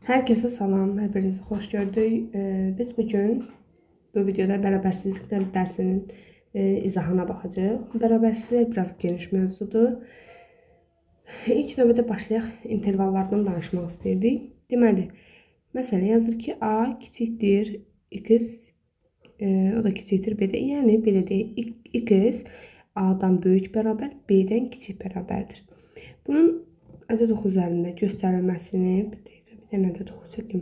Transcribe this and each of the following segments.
Herkese salam, hər birinizi xoş gördük. Biz bugün bu videoda bərabərsizliklər dərsinin izahına baxacağıq. Bərabərsizlik biraz geniş mövzudur. İlk növbədə başlayaq intervallardan danışmaq istəyirdik. Deməli, məsələn yazır ki, A kiçikdir x, o da kiçikdir B-də. Yəni belə deyək, x A-dan böyük bərabər, B-dən kiçik bərabərdir. Bunun ədəd oxu üzərində göstərilməsini nədə oxu çəkim.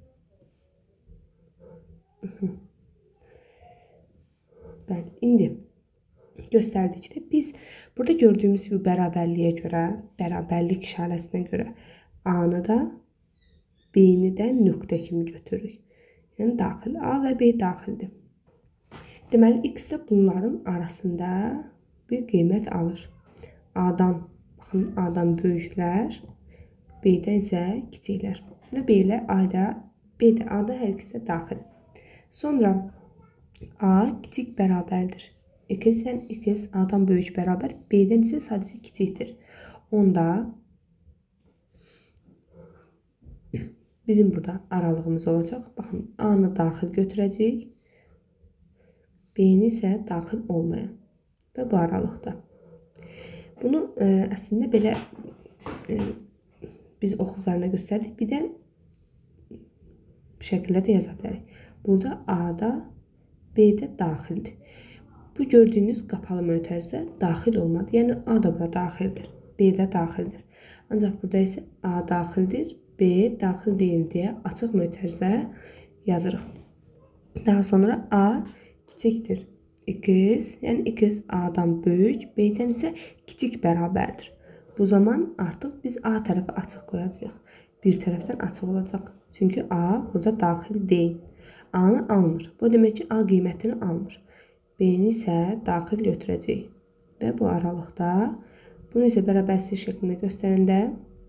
Bəli, indi göstərdikdə biz burada gördüyümüz bu bərabərliyə görə, bərabərlik işarəsinə görə A-nı da, B-ni də nöqtə kimi götürürük. Yəni daxil A və B daxildir. Deməli, x də bunların arasında bir qiymət alır. A-dan, baxın, A-dan böyüklər, B-dən isə kiçiklər. Və B ilə A-da, B-də A-da hər ikisi daxil. Sonra A kiçik bərabərdir. X, yəni x A-dan böyük bərabər, B-dən isə sadəcə kiçikdir. Onda bizim burada aralığımız olacaq. Baxın, A-nı daxil götürəcəyik. B-ni isə daxil olmayan. Və bu aralıqda. Bunu əslində belə biz oxu üzərində göstərdik. Bir də şəkildə də yaza bilərik. Burada A-da, B-də daxildir. Bu gördüyünüz qapalı mötərizə daxil olmadı. Yəni A da bura daxildir, B-də daxildir. Ancaq burada isə A daxildir, B daxil deyil deyə açıq mötərizə yazırıq. Daha sonra A kiçikdir x, yəni x A-dan böyük, B-dən isə kiçik bərabərdir. Bu zaman artıq biz A tərəfi açıq qoyacağıq. Bir tərəfdən açıq olacaq. Çünki A burada daxil deyil. A-nı almır. Bu demək ki, A qiymətini almır. B-ni isə daxil götürəcək. Və bu aralıqda bunu isə bərabərsiz şəklində göstərəndə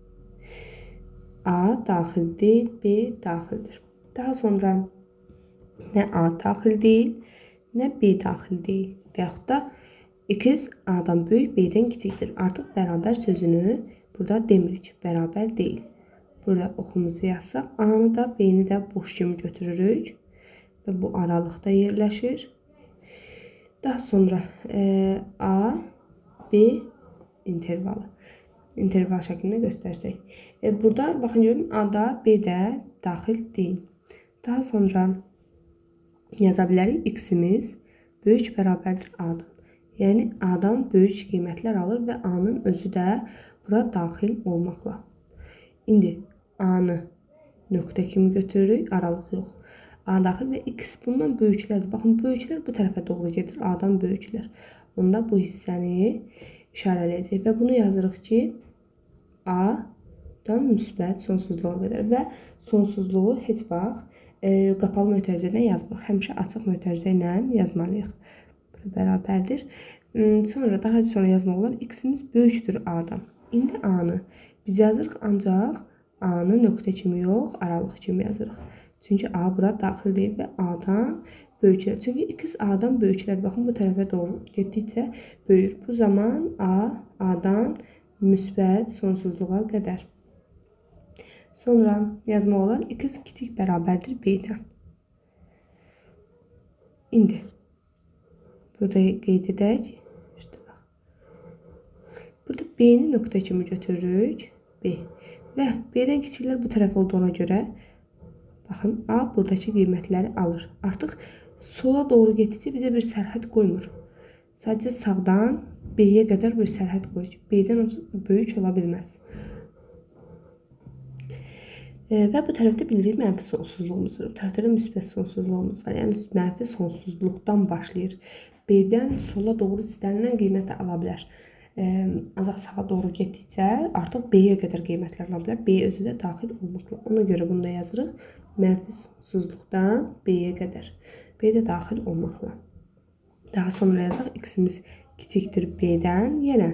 A daxil deyil, B daxildir. Daha sonra nə A daxil deyil, nə B daxil deyil. Və yaxud da x A-dan böyük, B-dən kiçikdir. Artıq bərabər sözünü burada demirik. Bərabər deyil. Burada oxumuzu yazsaq, A-nı da, B-ni də boş kimi götürürük. Və bu aralıqda yerləşir. Daha sonra A, B intervalı. İnterval şəklində göstərsək. Burada, baxın görün, A-da, B-də daxil deyil. Daha sonra yaza bilərik, x-imiz böyük bərabərdir A-dan. Yəni, A-dan böyük qiymətlər alır və A-nın özü də bura daxil olmaqla. İndi A-nı nöqtə kimi götürürük, aralıq yox. A daxil və x bundan böyüklərdir. Baxın, böyüklər bu tərəfə doğru gedir, A-dan böyüklər. Onda bu hissəni işarələyəcək və bunu yazırıq ki, A-dan müsbət sonsuzluğa qədər və sonsuzluğu heç vaxt qapalı mötərizədən yazmırıq. Həmişə açıq mötərizə ilə yazmalıyıq. Bərabərdir. Sonra daha sonra yazmaq olar, x-imiz böyükdür A-dan. İndi A-nı biz yazırıq, ancaq A-nı nöqtə kimi yox, aralıq kimi yazırıq. Çünki A bura daxil deyil və A-dan böyüklər. Çünki x A-dan böyüklər. Baxın, bu tərəfə doğru getdikcə böyür. Bu zaman A-dan müsbət sonsuzluğa qədər. Sonra yazmaq olar, x kiçik bərabərdir B-dən. İndi burada qeyd edək. Burada B-ni nöqtə kimi götürürük. B. Və B-dən kiçiklər bu tərəf olduğuna görə baxın, A buradakı qiymətləri alır. Artıq sola doğru getdikcə bizə bir sərhəd qoymur. Sadəcə sağdan B-yə qədər bir sərhəd qoyur. B-dən böyük ola bilməz. Və bu tərəfdə bilirik mənfi sonsuzluğumuz var. Bu tərəfdə də müsbət sonsuzluğumuz var. Yəni mənfi sonsuzluqdan başlayır. B-dən sola doğru istənilən qiymətə ala bilər. Ancaq sağa doğru getdikcə artıq B-yə qədər qiymətlər ala bilər. B özü də daxil olmaqla. Ona görə bunu da yazırıq. Mənfi sonsuzluqdan B-yə qədər. B də daxil olmaqla. Daha sonra yazaq, x-imiz kiçikdir B-dən. Yenə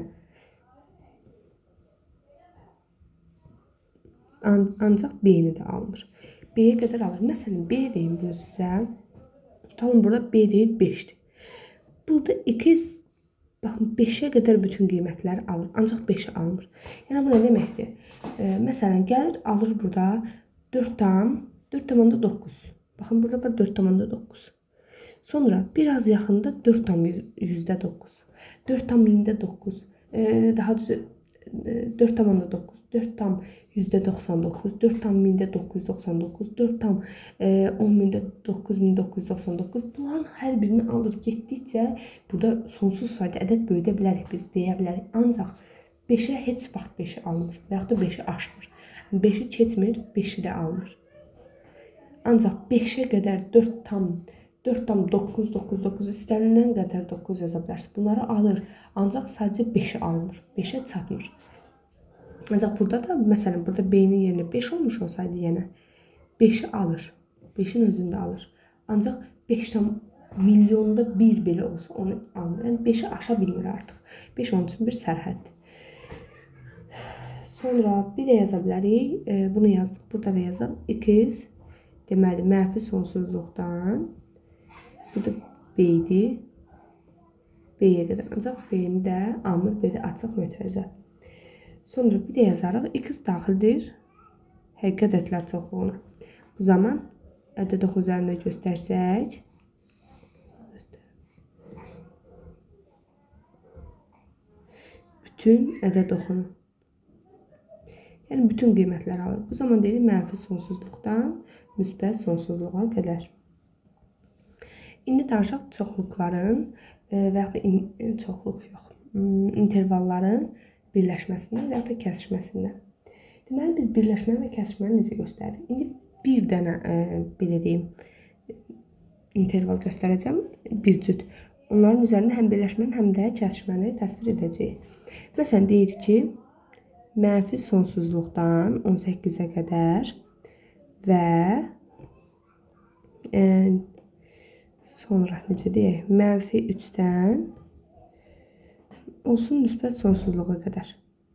ancaq B-ni də almır. B-yə qədər alır. Məsələn, B deyim bunu sizə. Tutalım, burada B deyil 5-dir. Burada x baxın 5-ə qədər bütün qiymətləri alır. Ancaq 5-i almır. Yəni bu nə deməkdir? Məsələn, gəlir alır burada 4,9. Baxın, burada var 4,9. Sonra biraz yaxında 4,9. 4,9. Daha düzü 4,9. 4,99. 4,999. 4,10,9999. Bunların hər birini alır getdikcə burada sonsuz sayda ədəd böyüdə bilərik, biz deyə bilərik. Ancaq 5-ə heç vaxt 5-i almır və yaxud da 5-i aşmır. 5-i keçmir, 5-i də almır. Ancaq 5-ə qədər 4,999 istənilən qədər 9 yaza bilərsiniz. Bunları alır, ancaq sadəcə 5-i almır, 5-ə çatmır. Ancaq burada da, məsələn, burada B-nin yerinə 5 olmuş olsaydı yenə 5-i alır, 5-in özündə alır. Ancaq 5 milyonda bir belə olsa onu almır. Yəni 5-i aşa bilmir artıq. 5 onun üçün bir sərhəddir. Sonra bir də yaza bilərik. Bunu yazdık. Burada da yazaq. X deməli mənfi sonsuzluqdan, bu da B-dir. B-yə qədər. Ancaq B-ni də almır. B-də açıq mötərizə. Sonra bir də yazarıq. X daxildir həqiqi ədədlər çoxluğuna. Bu zaman ədəd oxu üzərində göstərsək, bütün ədəd oxunu. Yəni bütün qiymətləri alır. Bu zaman deyirik mənfi sonsuzluqdan müsbət sonsuzluğa qədər. İndi danışaq çoxluqların və yaxud da çoxluq yox, intervalların birləşməsindən və yaxud da kəsişməsindən. Deməli, biz birləşməni və kəsişməni necə göstərdik? İndi bir dənə, belə deyim, interval göstərəcəm, bir cüt. Onların üzərində həm birləşməni, həm də kəsişməni təsvir edəcəyik. Məsələn, deyir ki, mənfi sonsuzluqdan 18-ə qədər və sonra necə deyək, mənfi 3-dən olsun müsbət sonsuzluğa qədər.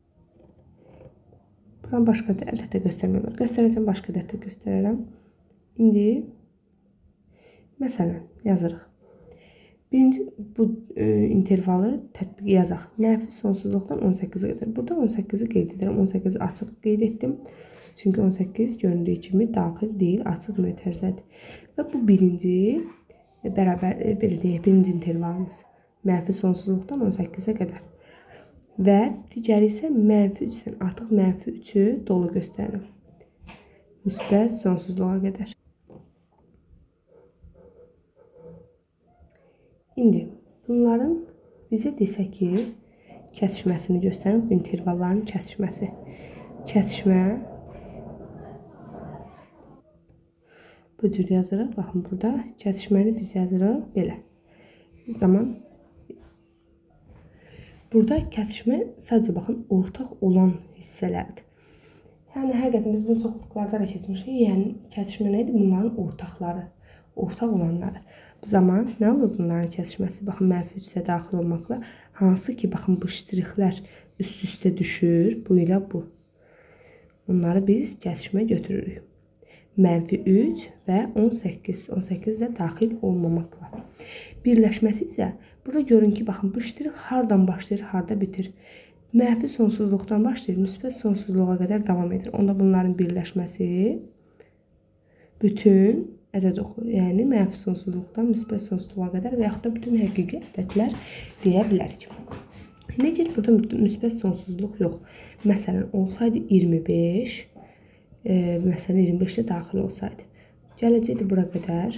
Buranı başqa ədəddə göstərmək var. Göstərəcəm, başqa ədəddə göstərərəm. İndi, məsələn, yazırıq. Birinci bu intervalı tətbiq yazaq. Mənfi sonsuzluqdan 18-ə qədər. Burada 18-i qeyd edirəm. 18-i açıq qeyd etdim. Çünki 18 göründüyü kimi daxil deyil, açıq mötərizədir. Və bu birinci, belə deyək, birinci intervalımız. Mənfi sonsuzluqdan 18-ə qədər. Və digəri isə mənfi 3-dən artıq mənfi 3-ü dolu göstərir. Müsbət sonsuzluğa qədər. İndi bunların bizə desə ki, kəsişməsini göstərin, bu intervalların kəsişməsi. Kəsişmə bu cür yazırıq. Baxın, burada kəsişməni biz yazırıq belə. Bu zaman burada kəsişmə sadəcə baxın, ortaq olan hissələrdir. Yəni, həqiqətən biz bunu çoxluqlarda da keçmişik. Yəni, kəsişmə nədir? Bunların ortaqları, ortaq olanları. Bu zaman nə olur bunların kəsişməsi? Baxın, mənfi 3-də daxil olmaqla, hansı ki, baxın, bu ştrixlər üst-üstə düşür, bu ilə bu. Bunları biz kəsişmə götürürük. Mənfi 3 və 18. 18 də daxil olmamaqla. Birləşməsi isə, burada görün ki, baxın, bu ştrix hardan başlayır, harda bitir. Mənfi sonsuzluqdan başlayır, müsbət sonsuzluğa qədər davam edir. Onda bunların birləşməsi bütün ədəd oxu, yəni mənfi sonsuzluqdan müsbət sonsuzluğa qədər və yaxud da bütün həqiqi ədədlər deyə bilərik. Necə burada müsbət sonsuzluq yox. Məsələn, olsaydı 25, məsələn 25-də daxil olsaydı. Gələcəkdir bura qədər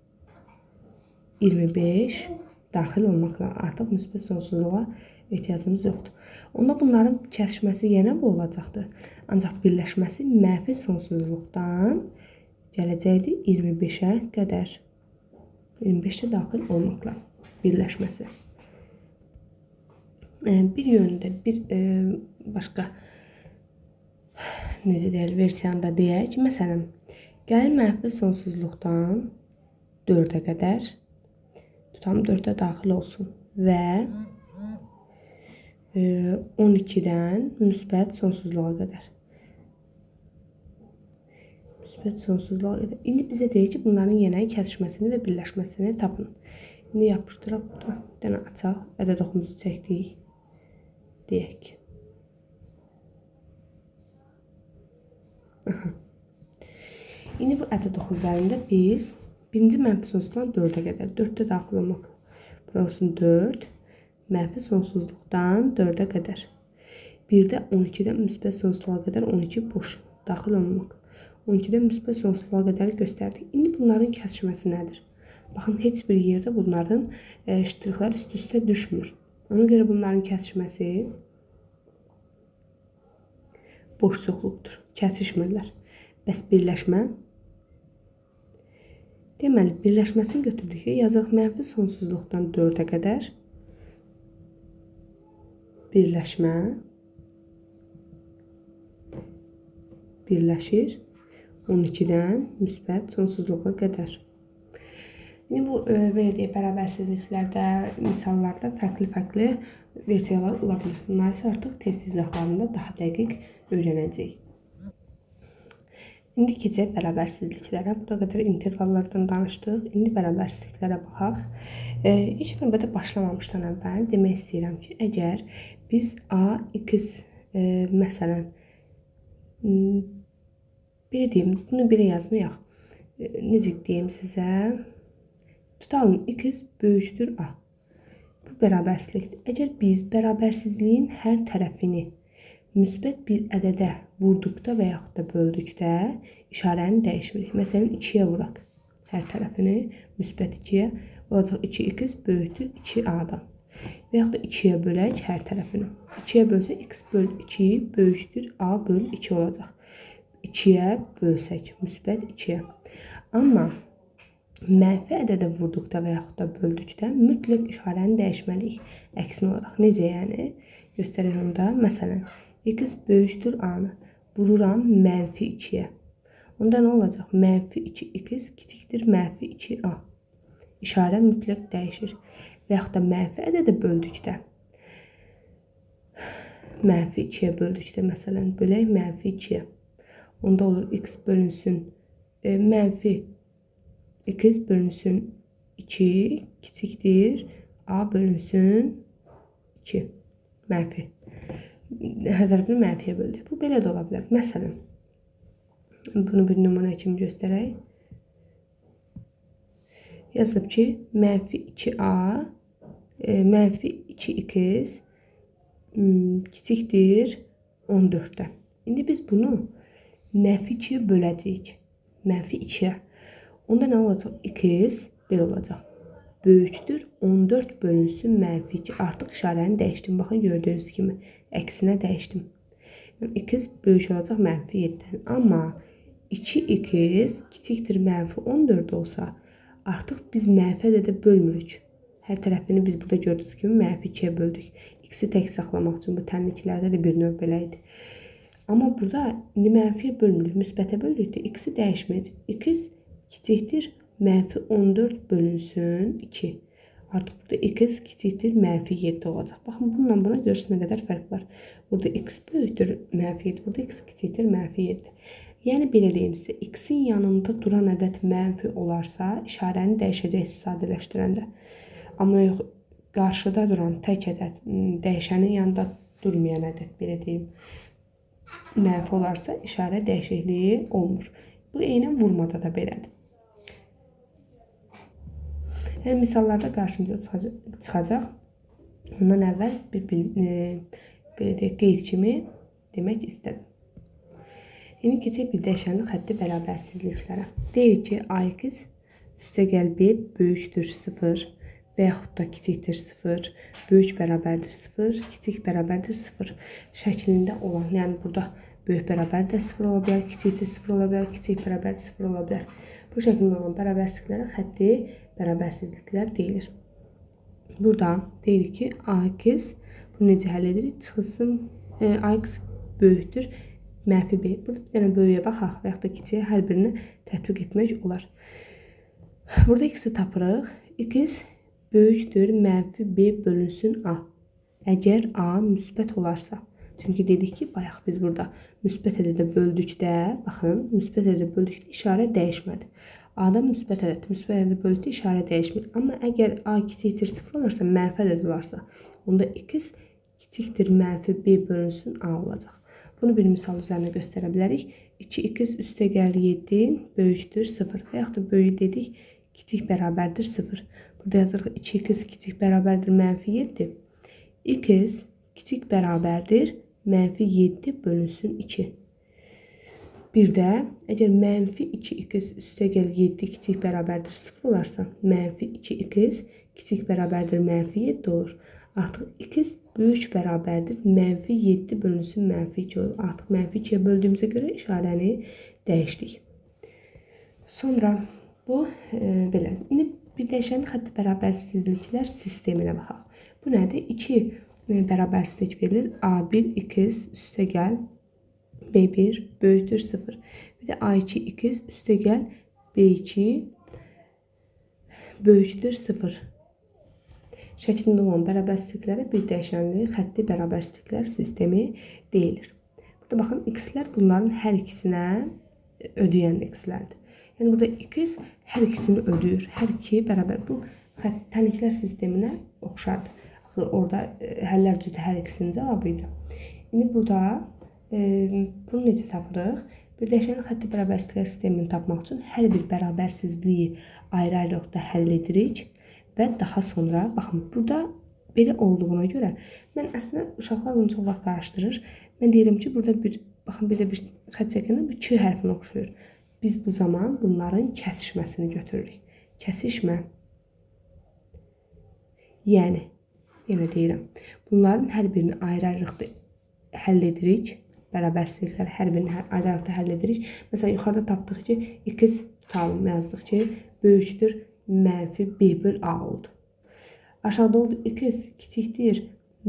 25 daxil olmaqla artıq müsbət sonsuzluğa ehtiyacımız yoxdur. Onda bunların kəsişməsi yenə bu olacaqdır. Ancaq birləşməsi mənfi sonsuzluqdan gələcəkdir 25-ə qədər. 25-də daxil olmaqla birləşməsi. Bir yönündə bir başqa necə deyək, versiyanda deyək ki, məsələn, gəlin mənfi sonsuzluqdan 4-ə qədər tutam 4-ə daxil olsun və 12-dən müsbət sonsuzluğa qədər. Müsbət sonsuzluğa qədər. İndi bizə deyir ki, bunların yenə kəsişməsini və birləşməsini tapın. İndi yapışdıraq burada. Bir dənə açaq. Ədəd oxumuzu çəkdik. Deyək. İndi bu ədəd oxu üzərində biz birinci mənfi sonsuzluqdan 4-ə qədər 4-də daxil olmaq. Bura olsun 4, mənfi sonsuzluqdan 4-ə qədər. Bir də 12-dən müsbət sonsuzluğa qədər 12 boş daxil olmaq. 12-dən müsbət sonsuzluğa qədər göstərdik. İndi bunların kəsişməsi nədir? Baxın, heç bir yerdə bunların ştrixlər üst-üstə düşmür. Ona görə bunların kəsişməsi boş çoxluqdur. Kəsişmirlər. Bəs birləşmə? Deməli, birləşməsini götürdük ki, yazaq mənfi sonsuzluqdan 4-ə qədər birləşmə birləşir 12-dən müsbət sonsuzluğa qədər. İndi bu belə deyək, bərabərsizliklərdə, misallarda fərqli versiyalar ola bilir. Bunlar isə artıq test izahlarında daha dəqiq öyrənəcəyik. İndi keçək bərabərsizliklərə. Burada qədər intervallardan danışdıq. İndi bərabərsizliklərə baxaq. İlk növbədə başlamamışdan əvvəl demək istəyirəm ki, əgər biz A, X, məsələn, belə deyim, bunu belə yazmayaq. Necə deyim sizə? Tutalım, X böyükdür A. Bu bərabərsizlikdir. Əgər biz bərabərsizliyin hər tərəfini müsbət bir ədədə vurduqda və yaxud da böldükdə işarəni dəyişmirik. Məsələn, 2-yə vuraq. Hər tərəfini müsbət 2-yə olacaq 2x böyükdür 2a-dan. Və yaxud da 2-yə bölək hər tərəfini. 2-yə bölsə x böl 2 böyükdür a böl 2 olacaq. 2-yə bölsək müsbət 2-yə. Amma mənfi ədədə vurduqda və yaxud da böldükdə mütləq işarəni dəyişməliyik. Əksin olaraq. Necə yəni? Göstərək onda. Məsələn, x böyükdür a-nı vururam mənfi 2-yə. Onda nə olacaq? Mənfi 2x kiçikdir mənfi 2a. İşarə mütləq dəyişir. Və yaxud da mənfi ədədə böldükdə, mənfi 2-yə böldükdə, məsələn, bölək mənfi 2-yə. Onda olur x bölünsün mənfi x bölünsün 2 kiçikdir a bölünsün 2 mənfi. Hər tərəfini mənfiyə böldük. Bu belə də ola bilər. Məsələn, bunu bir nümunə kimi göstərək. Yazılıb ki, mənfi 2a mənfi 2x kiçikdir 14-dən. İndi biz bunu mənfi 2-yə böləcəyik. Mənfi 2-yə. Onda nə olacaq? X belə olacaq. Böyükdür 14 bölünsün mənfi 2. Artıq işarəni dəyişdim. Baxın, gördüyünüz kimi əksinə dəyişdim. Yəni, x böyük olacaq mənfi 7-dən. Amma 2x kiçikdir mənfi 14 olsa, artıq biz mənfi ədədə bölmürük. Hər tərəfini biz burada gördüyünüz kimi mənfi 2-yə böldük. X-i tək saxlamaq üçün bu tənliklərdə də bir növ belə idi. Amma burada indi mənfiyə bölmürük, müsbətə böldükdə x-i dəyişməyəcək. X kiçikdir mənfi 14 bölünsün 2. Artıq burada x kiçikdir mənfi 7 olacaq. Baxın, bununla buna görürsünüz nə qədər fərq var. Burada x böyükdür mənfi 7, burada x kiçikdir mənfi 7. Yəni, belə deyim sizə, x-in yanında duran ədəd mənfi olarsa, işarəni dəyişəcəksiniz sadələşdirəndə. Amma yox, qarşıda duran tək ədəd, dəyişənin yanında durmayan ədəd, belə deyim, mənfi olarsa, işarə dəyişikliyi olmur. Bu, eynən vurmada da belədir. Yəni, misallarda qarşımıza çıxacaq. Ondan əvvəl bir qeyd kimi demək istədim. İndi keçək bir dəyişənli xətti bərabərsizliklərə. Deyirik ki, ax üstəgəl b böyükdür 0 və yaxud da kiçikdir 0, böyük bərabərdir 0, kiçik bərabərdir 0 şəklində olan, yəni burada böyük bərabər də 0 ola bilər, kiçikdir 0 ola bilər, kiçik bərabər 0 ola bilər. Bu şəkildə olan bərabərsizliklərə xətti bərabərsizliklər deyilir. Burada deyirik ki, ax, bunu necə həll edirik? Çıxılsın, ax böyükdür mənfi b. Burada bir dənə böyüyə baxaq və yaxud da kiçiyə hər birini tətbiq etmək olar. Burada x-i tapırıq. X böyükdür mənfi b bölünsün a. Əgər a müsbət olarsa. Çünki dedik ki, bayaq biz burada müsbət ədədə böldükdə, baxın, müsbət ədədə böldükdə işarə dəyişmədi. A-dan müsbət ədədə böldükdə işarə dəyişmir. Amma əgər a kiçikdir 0 olarsa, mənfi ədəd olarsa, onda x kiçikdir mənfi b bölünsün a olacaq. Bunu bir misal üzərində göstərə bilərik. 2x üstəgəl 7 böyükdür 0 və yaxud da böyük dedik, kiçik bərabərdir 0. Burada yazırıq 2x kiçik bərabərdir -7. X kiçik bərabərdir -7 bölünsün 2. Bir də əgər -2x üstəgəl 7 kiçik bərabərdir 0 olarsa, -2x kiçik bərabərdir -7 olur. Artıq x böyük bərabərdir -7 bölünsün -2 olur. Artıq -2'yə böldüyümüzə görə işarəni dəyişdik. Sonra bu belə. İndi bir dəyişənin xətti bərabərsizliklər sisteminə baxaq. Bu nədir? 2 bərabərsizlik verilir. A1x üstəgəl B1 böyükdür 0. Bir də A2x üstəgəl B2 böyükdür 0. Şəklində olan bərabərsizliklərə bir dəyişənli xətti bərabərsizliklər sistemi deyilir. Burada baxın, x-lər bunların hər ikisinə ödəyən x-lərdir. Yəni burada x hər ikisini ödəyir. Hər iki bərabər. Bu təliklər sisteminə oxşardır. Orada həllər cütü hər ikisinin cavabı idi. İndi burada bunu necə tapırıq? Bir dəyişənin xətti bərabərsizliklər sistemini tapmaq üçün hər bir bərabərsizliyi ayrı-ayrılıqda həll edirik və daha sonra, baxın, burada belə olduğuna görə, mən əslində uşaqlar bunu çox vaxt qarışdırır. Mən deyirəm ki, burada baxın, bir də bir xətt çəkəndə bu K hərfinə oxşuyur. Biz bu zaman bunların kəsişməsini götürürük. Kəsişmə. Yəni, yenə deyirəm, bunların hər birini ayrı-ayrılıqda həll edirik. Bərabərsizliklər hər birini ayrı-ayrılıqda həll edirik. Məsələn, yuxarıda tapdıq ki, x tutalım, yazdıq ki, böyükdür -b böl a oldu. Aşağıda oldu x kiçikdir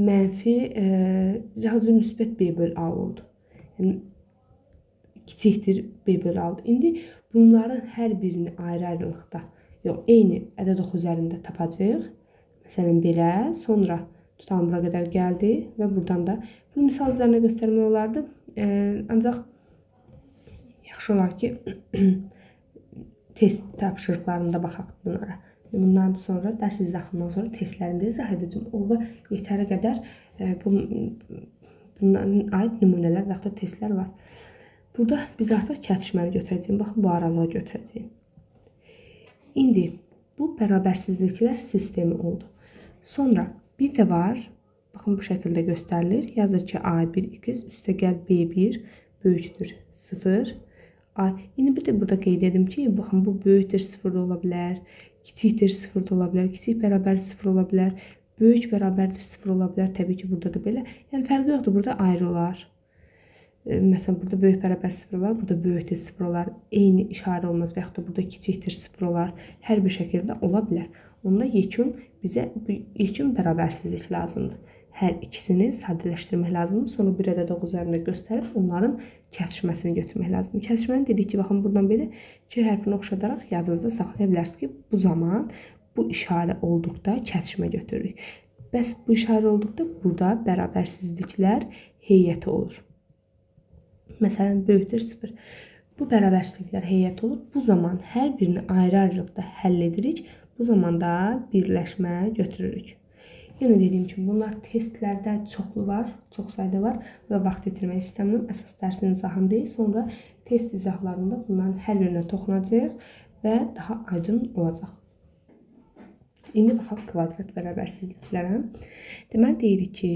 müsbət b böl a oldu. Yəni, kiçikdir b böl a oldu. İndi bunların hər birini ayrı-ayrılıqda, yox, eyni ədəd oxu üzərində tapacağıq. Məsələn, belə, sonra tutalım bura qədər gəldi və buradan da bunu misal üzərində göstərmək olardı. Ancaq yaxşı olar ki, test tapşırıqlarında baxaq bunlara. Bundan sonra, dərs izahından sonra testlərində izah edəcəm. Orada yetəri qədər bundan aid nümunələr və yaxud da testlər var. Burada biz artıq kəsişməni götürəcəyim. Baxın, bu aralığı götürəcəyim. İndi bu bərabərsizliklər sistemi oldu. Sonra bir də var, baxın bu şəkildə göstərilir. Yazır ki, A1x üstəgəl B1 böyükdür 0. İndi bir də burada qeyd edim ki, baxın bu böyükdür 0 da ola bilər, kiçikdir 0 da ola bilər, kiçik bərabər 0 ola bilər, böyük bərabərdir 0 ola bilər. Təbii ki, burada da belə. Yəni fərqi yoxdur, burada ayrı olar. Məsələn, burada böyük bərabər 0 olar, burada böyükdür 0 olar. Eyni işarə olmaz və yaxud da burada kiçikdir 0 olar. Hər bir şəkildə ola bilər. Onda bizə yekun bərabərsizlik lazımdır. Hər ikisini sadələşdirmək lazımdır. Sonra bir ədəd oxu üzərində göstərib onların kəsişməsini götürmək lazımdır. Kəsişməni dedik ki, baxın buradan belə K hərfini oxşadaraq yadınızda saxlaya bilərsiniz ki, bu zaman bu işarə olduqda kəsişmə götürürük. Bəs bu işarə olduqda burada bərabərsizliklər heyəti olur. Məsələn, böyükdür 0. Bu bərabərsizliklər heyəti olur. Bu zaman hər birini ayrı-ayrılıqda həll edirik. Bu zaman da birləşmə götürürük. Yenə dediyim kimi, bunlar testlərdə çoxlu var, çox sayda var və vaxt itirmək istəmirəm. Əsas dərsin izahını deyil, sonra test izahlarında bunların hər birinə toxunacaq və daha aydın olacaq. İndi baxaq kvadrat bərabərsizliklərə. Deməli, deyirik ki,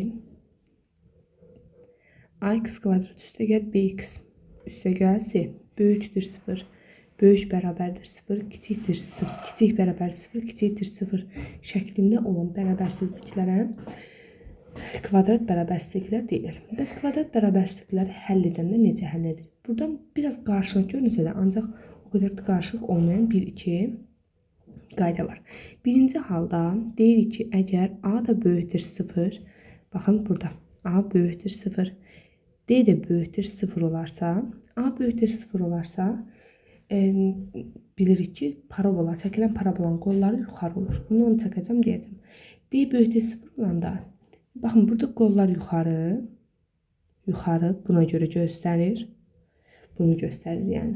ax kvadrat üstəgəl bx üstəgəl c böyükdür 0. Böyük bərabərdir 0, kiçikdir 0, kiçik bərabərdir 0, kiçikdir 0 şəklində olan bərabərsizliklərə kvadrat bərabərsizliklər deyilir. Bəs kvadrat bərabərsizlikləri həll edəndə necə həll edilir? Buradan biraz qarşılıq görünsə də, ancaq o qədər də qarşılıq olmayan 1-2 qayda var. Birinci halda deyirik ki, əgər a da böyükdür 0, baxın burada, a böyükdür 0, d də böyükdür 0 olarsa, a böyükdür 0 olarsa, bilirik ki, parabola, çəkilən parabolanın qolları yuxarı olur. Bunu onu çəkəcəm, deyəcəm. D böyükdür 0 olanda, baxın, burada qollar yuxarı, buna görə göstərir. Bunu göstərir, yəni.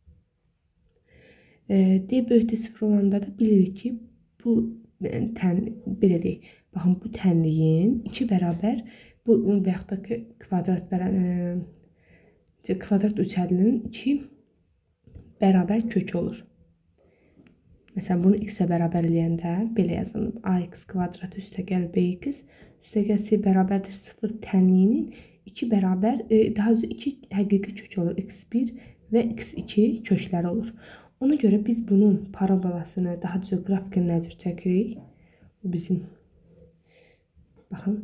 D böyükdür 0 olanda da bilirik ki, bu, belə deyək, baxın, bu tənliyin 2 bərabər, bu və yaxud da ki, kvadrat kvadrat üçərlinin 2 bərabər kökü olur. Məsələn, bunu x-ə bərabər eləyəndə belə yazılıb. Ax kvadrat üstəgəl bx üstəgəl c bərabərdir 0 tənliyinin 2 bərabər, daha doğrusu 2 həqiqi kök olur. x1 və x2 kökləri olur. Ona görə biz bunun parabolasını daha coğrafik nəzər çəkirik. Bu bizim, baxın,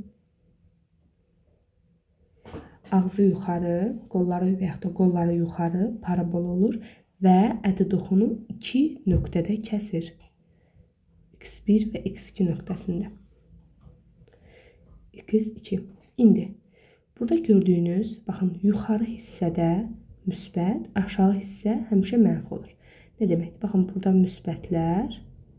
ağzı yuxarı, qolları və yaxud da qolları yuxarı parabol olur və ədi doxunu 2 nöqtədə kəsir. x1 və x2 nöqtəsində. x2. İndi burada gördüyünüz, baxın, yuxarı hissədə müsbət, aşağı hissə həmişə mənfi olur. Nə demək? Baxın, burada müsbətlər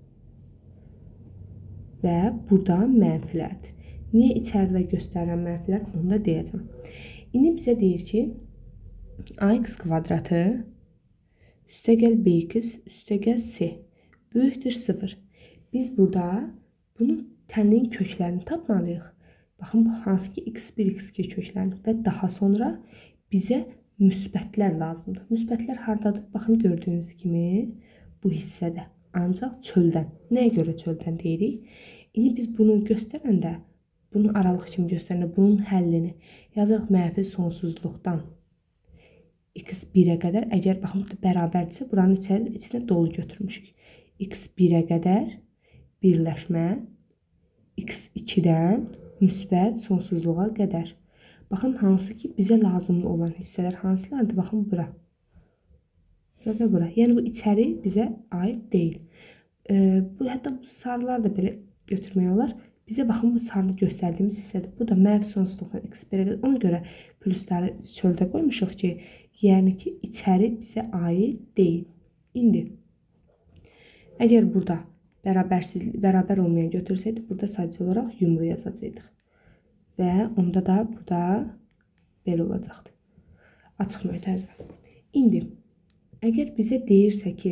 və burada mənfilərdir. Niyə içəridə göstərilən mənfilər? Onu da deyəcəm. İndi bizə deyir ki, ax kvadratı üstəgəl bx üstəgəl c böyükdür 0. Biz burada bunun tənliyin köklərini tapmalıyıq. Baxın, bu hansı ki x1, x2 köklərini və daha sonra bizə müsbətlər lazımdır. Müsbətlər hardadır? Baxın, gördüyünüz kimi bu hissədə. Ancaq çöldən. Nəyə görə çöldən deyirik? İndi biz bunu göstərəndə, bunu aralıq kimi göstərəndə bunun həllini yazırıq mənfi sonsuzluqdan x1-ə qədər. Əgər baxın, bərabərdirsə, buranın içinə dolu götürmüşük. x1-ə qədər birləşmə x2-dən müsbət sonsuzluğa qədər. Baxın, hansı ki bizə lazımlı olan hissələr hansılardır? Baxın, bura və bura. Yəni, bu içəri bizə aid deyil. Hətta bu sarılar da belə götürmək olar. Bizə baxın, bu sarı göstərdiyimiz hissədir. Bu da mənfi sonsuzluqdan x1-ədir. Ona görə plusları çöldə qoymuşuq ki, yəni ki, içəri bizə aid deyil. İndi, əgər burada bərabər olmayan götürsəydik, burada sadəcə olaraq yumru yazacaqdıq. Və onda da burada belə olacaqdır. Açıq mötərizə. İndi, əgər bizə deyirsə ki,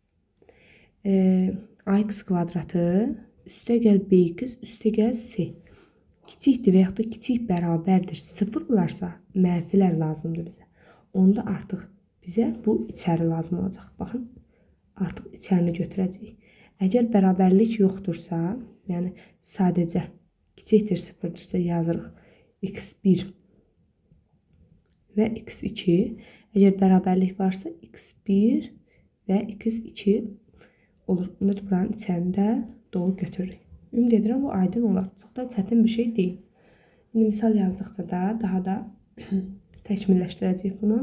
ax kvadratı üstəgəl bx üstəgəl c kiçikdir və yaxud da kiçik bərabərdir 0 olarsa, mənfilər lazımdır bizə. Onda artıq bizə bu içəri lazım olacaq. Baxın, artıq içərini götürəcəyik. Əgər bərabərlik yoxdursa, yəni sadəcə kiçikdir 0-dırsa yazırıq x1 və x2. Əgər bərabərlik varsa x1 və x2 olur. Bunu da buranın içərisində dolu götürürük. Ümid edirəm, bu aydın olar. Çox da çətin bir şey deyil. İndi misal yazdıqca da daha da təkmilləşdirəcəyik bunu.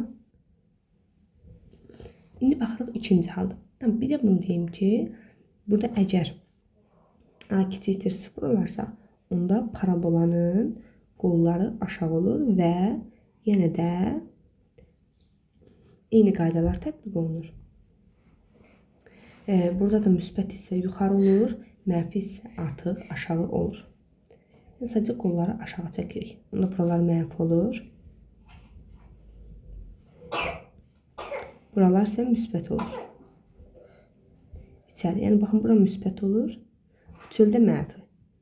İndi baxırıq ikinci halda. Bir də bunu deyim ki, burada əgər a kiçikdir 0 olarsa, onda parabolanın qolları aşağı olur və yenə də eyni qaydalar tətbiq olunur. Burada da müsbət hissə yuxarı olur, mənfi hissə artıq aşağı olur. Yəni, sadəcə qolları aşağı çəkirik. Onda buralar mənfi olur. Buralar isə müsbət olur. İçəri, yəni baxın, bura müsbət olur, çöldə mənfi.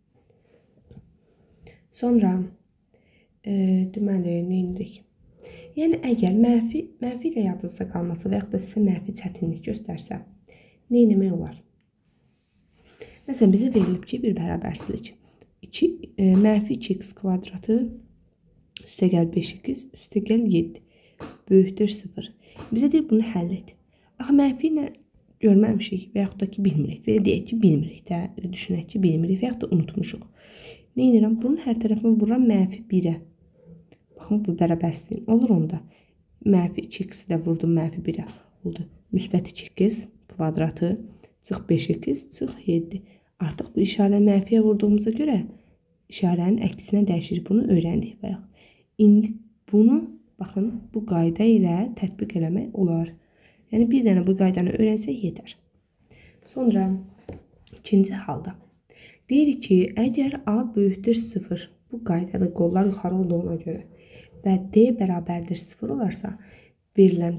Sonra, deməli, nə edirik? Yəni, əgər mənfi ilə yadınızda qalması və yaxud da sizə mənfi çətinlik göstərsə, nə etmək olar? Məsələn, bizə verilib ki, bir bərabərsizlik. Mənfi 2x kvadratı üstəgəl 5x üstəgəl 7 böyükdür 0. Bizə deyir, bunu həll et. Axı, mənfi ilə görməmişik və yaxud da ki, bilmirik. Belə deyək ki, bilmirik də, düşünək ki, bilmirik və yaxud da unutmuşuq. Nə edirəm? Bunun hər tərəfini vururam mənfi 1-ə. Baxın, bu bərabərsizliyin olur onda. Mənfi 2x-i də vurdum mənfi 1-ə. Oldu. Müsbət 2x kvadratı çıx 5x çıx 7. Artıq bu işarəni mənfiyə vurduğumuza görə işarənin əksinə dəyişir. Bunu öyrəndik bayaq. İndi bunu, baxın, bu qayda ilə tətbiq eləmək olar. Yəni, bir dənə bu qaydanı öyrənsək yetər. Sonra, ikinci halda. Deyirik ki, əgər a böyükdür 0, bu qaydada qollar yuxarı olduğuna görə və d bərabərdir 0 olarsa, verilən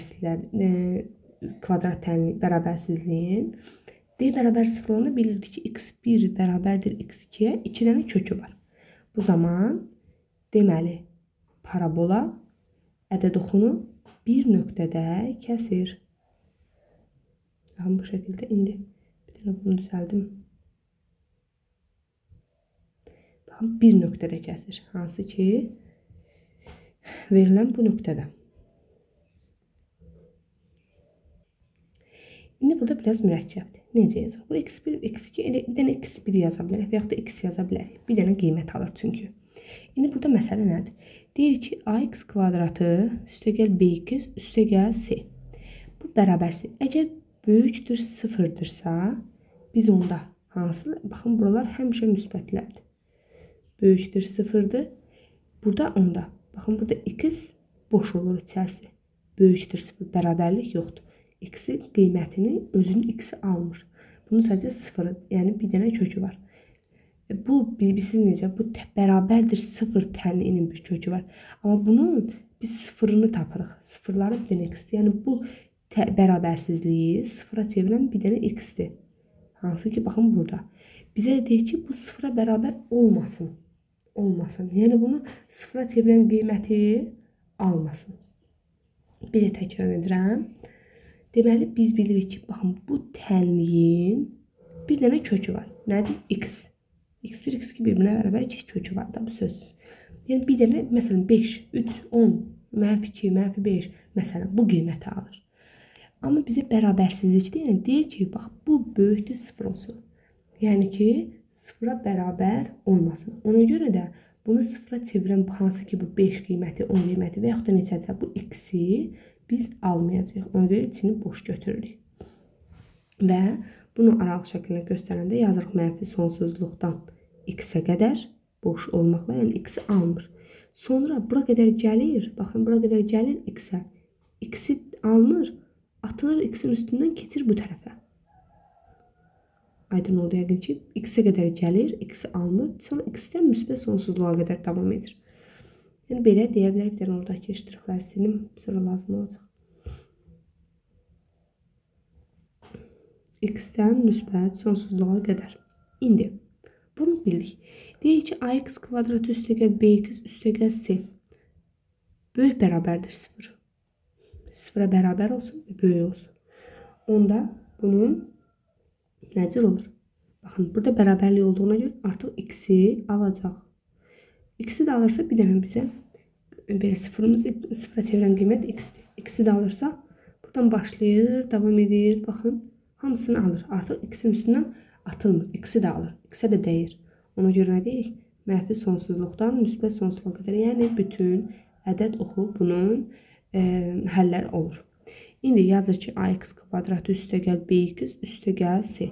kvadrat tənli bərabərsizliyin d bərabər 0 olanda bilirdik ki, x1 bərabərdir x2-yə 2 dənə kökü var. Bu zaman, deməli, parabola ədəd oxunu bir nöqtədə kəsir. Bu şəkildə indi bir dənə bunu düzəldim. Baxın, bir nöqtədə kəsir. Hansı ki, verilən bu nöqtədə. İndi burada biraz mürəkkəbdir. Necə yazaq? Burada x1, x2, bir dənə x1 yaza bilərik və yaxud da x yaza bilərik. Bir dənə qiymət alır çünki. İndi burada məsələ nədir? Deyir ki, ax kvadratı üstəgəl bx üstəgəl c. Bu bərabərsi. Əgər böyükdür sıfırdırsa, biz onda hansı? Baxın, buralar həmişə müsbətlərdir. Böyükdür sıfırdır. Burada onda. Baxın, burada x boş olur içərisi. Böyükdür sıfır. Bərabərlik yoxdur. X-in qiymətini özünün x-i almır. Bunun sadəcə sıfırı, yəni bir dənə kökü var. Bu, bilirsiniz necə? Bu bərabərdir sıfır tənliyinin bir kökü var. Amma bunun biz sıfırını tapırıq. Sıfırları bir dənə x-dir. Yəni bu bərabərsizliyi sıfıra çevirən bir dənə x-dir. Hansı ki, baxın burada. Bizə deyir ki, bu sıfıra bərabər olmasın. Olmasın. Yəni bunu sıfıra çevirən qiyməti almasın. Bir də təkrar edirəm. Deməli, biz bilirik ki, baxın, bu tənliyin bir dənə kökü var. Nədir? X. X1, X2 bir-birinə bərabər 2 kökü var da bu sözsüz. Yəni, bir dənə, məsələn, 5, 3, 10, -2, -5, məsələn, bu qiyməti alır. Amma bizə bərabərsizlikdir. Yəni, deyir ki, bax, bu böyükdür sıfır olsun. Yəni ki, sıfıra bərabər olmasın. Ona görə də bunu sıfıra çevirən hansı ki, bu 5 qiyməti, 10 qiyməti və yaxud da neçədir? Bu x-i biz almayacağıq. Ona görə içini boş götürürük. Və bunu aralıq şəklində göstərəndə yazırıq mənfi sonsuzluqdan x-ə qədər boş olmaqla, yəni x-i almır. Sonra bura qədər gəlir, baxın, bura qədər gəlir x-ə. X-i almır, atılır x-in üstündən, keçir bu tərəfə. Aydın oldu yəqin ki, x-ə qədər gəlir, x-i almır, sonra x-dən müsbət sonsuzluğa qədər davam edir. Yəni, belə deyə bilərik, bir dənə oradakı iştirakları silim, sonra lazım olacaq. X-dən müsbət sonsuzluğa qədər. İndi, bunu bildik. Deyək ki, ax kvadratı üstəgəl bx üstəgəl c böyük bərabərdir 0. Sıfıra bərabər olsun və böyük olsun. Onda bunun nəcür olur? Baxın, burada bərabərlik olduğuna görə artıq x-i alacaq. X-i də alırsa bir dənə bizə belə sıfıra çevirən qiymət x-dir. X-i də alırsa buradan başlayır, davam edir. Baxın, hamısını alır. Artıq x-in üstündən atılmır. X-i də alır. X-ə də dəyir. Ona görə nə deyik? Mənfi sonsuzluqdan müsbət sonsuzluğa qədər. Yəni bütün ədəd oxu bunun həllər olur. İndi yazır ki, ax kvadratı üstəgəl bx üstəgəl c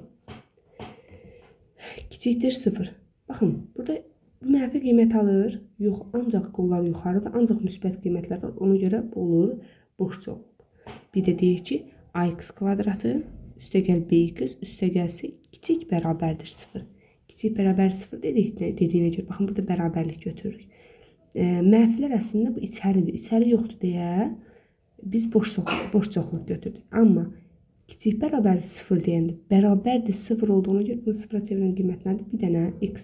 kiçikdir 0. Baxın, burada bu mənfi qiymət alır. Yox, ancaq qollar yuxarıda, ancaq müsbət qiymətlər var. Ona görə bu olur boş cavab. Bir də deyir ki, ax kvadratı üstəgəl bx üstəgəl c kiçik bərabərdir 0. Kiçik bərabər 0 dediyinə görə, baxın, burada bərabərlik götürürük. Mənfilər əslində bu içəridir. İçəri yoxdur deyə biz boş çoxluq götürdük. Amma kiçik bərabər 0 deyəndə bərabərdir 0 olduğuna görə bunu 0-a çevirən qiymət nədir? Bir dənə x.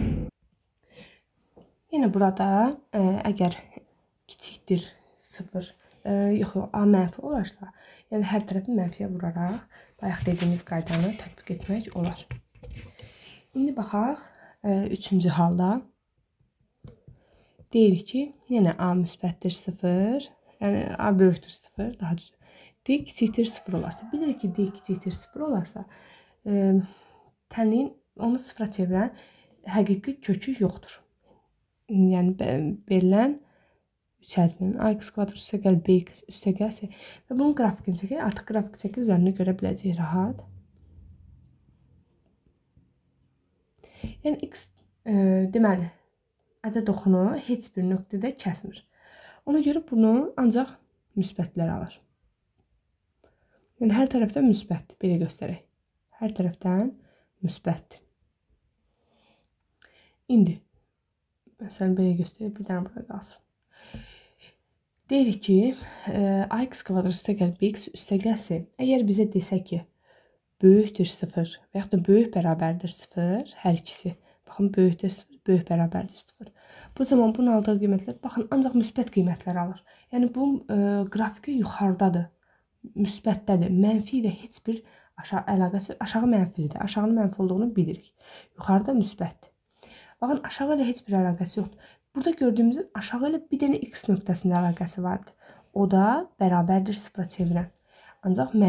Yenə burada əgər kiçikdir 0, yox, a mənfi olarsa, yəni hər tərəfi mənfiyə vuraraq bayaq dediyimiz qaydanı tətbiq etmək olar. İndi baxaq, üçüncü halda deyirik ki, yenə a müsbətdir 0, yəni a böyükdür 0, daha düz. D kiçikdir 0 olarsa, bilirik ki, D kiçikdir 0 olarsa, tənliyin onu 0-a çevirən həqiqi kökü yoxdur. Yəni, verilən 3 ədədinin ax kvadrat üstəgəl bx üstəgəl c və bunun qrafikini çəkək, artıq qrafik çəkib üzərində görə biləcəyik rahat. Yəni, x deməli, ədəd oxunu heç bir nöqtədə kəsmir. Ona görə bunu ancaq müsbətlər alır. Yəni, hər tərəfdən müsbətdir, belə göstərək. Hər tərəfdən müsbətdir. İndi, məsələn, belə göstərək, bir dənə burada qalsın. Deyirik ki, ax kvadrat üstəgəl bx üstəgəl c. Əgər bizə desək ki, böyükdür 0 və yaxud da böyük bərabərdir 0, hər ikisi. Baxın, böyükdür 0, böyük bərabərdir 0. Bu zaman bunun aldığı qiymətlər, baxın, ancaq müsbət qiymətlər alır. Yəni, bu qrafiki yuxarıdadır, müsbətdədir. Mənfi ilə heç bir əlaqəsi, aşağı mənfidir. Aşağının mənfi olduğunu bilirik. Yuxarıda müsbətdir. Baxın, aşağı ilə heç bir əlaqəsi yoxdur. Burada gördüyümüzün aşağı ilə bir dənə x nöqtəsində əlaqəsi vardır. O da bərabərdir 0-a çevirən. Ancaq